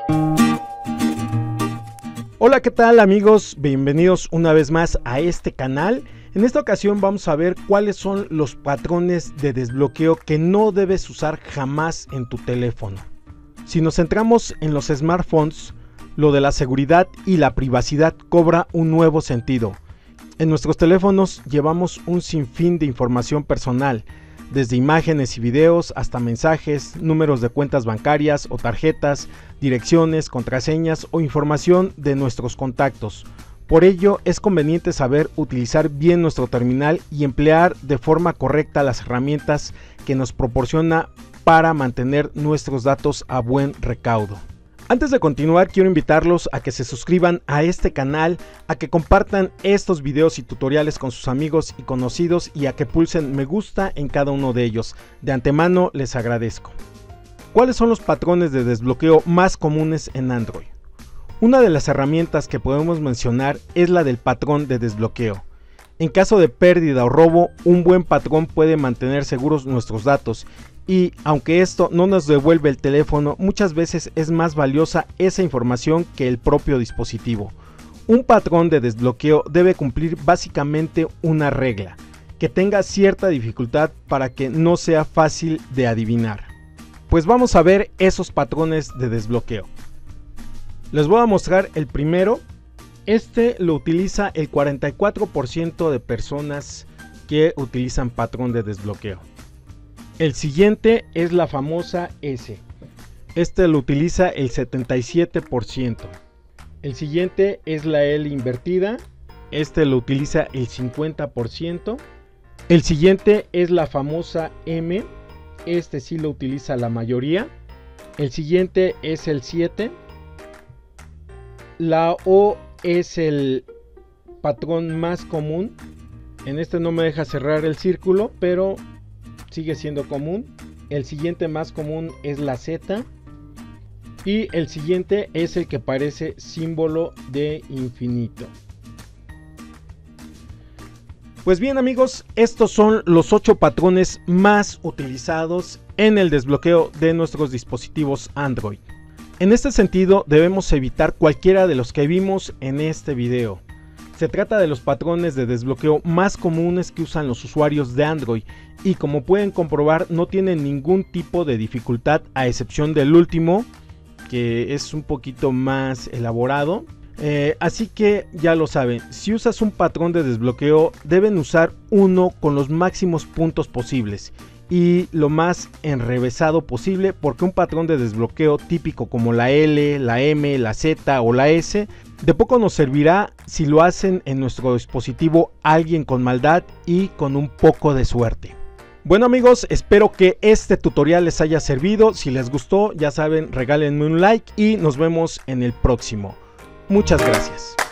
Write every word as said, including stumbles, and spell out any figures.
Hola, ¿qué tal amigos? Bienvenidos una vez más a este canal. En esta ocasión vamos a ver cuáles son los patrones de desbloqueo que no debes usar jamás en tu teléfono. Si nos centramos en los smartphones, lo de la seguridad y la privacidad cobra un nuevo sentido. En nuestros teléfonos llevamos un sinfín de información personal, desde imágenes y videos hasta mensajes, números de cuentas bancarias o tarjetas, direcciones, contraseñas o información de nuestros contactos. Por ello es conveniente saber utilizar bien nuestro terminal y emplear de forma correcta las herramientas que nos proporciona para mantener nuestros datos a buen recaudo. Antes de continuar, quiero invitarlos a que se suscriban a este canal, a que compartan estos videos y tutoriales con sus amigos y conocidos y a que pulsen me gusta en cada uno de ellos. De antemano les agradezco. ¿Cuáles son los patrones de desbloqueo más comunes en Android? Una de las herramientas que podemos mencionar es la del patrón de desbloqueo. En caso de pérdida o robo, un buen patrón puede mantener seguros nuestros datos. Y aunque esto no nos devuelve el teléfono, muchas veces es más valiosa esa información que el propio dispositivo. Un patrón de desbloqueo debe cumplir básicamente una regla, que tenga cierta dificultad para que no sea fácil de adivinar. Pues vamos a ver esos patrones de desbloqueo. Les voy a mostrar el primero. Este lo utiliza el cuarenta y cuatro por ciento de personas que utilizan patrón de desbloqueo. El siguiente es la famosa S. Este lo utiliza el setenta y siete por ciento. El siguiente es la L invertida. Este lo utiliza el cincuenta por ciento. El siguiente es la famosa M. Este sí lo utiliza la mayoría. El siguiente es el siete. La O es el patrón más común. En este no me deja cerrar el círculo, pero sigue siendo común. El siguiente más común es la Z. Y el siguiente es el que parece símbolo de infinito. Pues bien amigos, estos son los ocho patrones más utilizados en el desbloqueo de nuestros dispositivos Android. En este sentido debemos evitar cualquiera de los que vimos en este video. Se trata de los patrones de desbloqueo más comunes que usan los usuarios de Android y como pueden comprobar no tienen ningún tipo de dificultad a excepción del último, que es un poquito más elaborado. Eh, así que ya lo saben, si usas un patrón de desbloqueo deben usar uno con los máximos puntos posibles y lo más enrevesado posible, porque un patrón de desbloqueo típico como la L, la M, la Z o la S de poco nos servirá si lo hacen en nuestro dispositivo alguien con maldad y con un poco de suerte. Bueno amigos, espero que este tutorial les haya servido. Si les gustó, ya saben, regálenme un like y nos vemos en el próximo. Muchas gracias.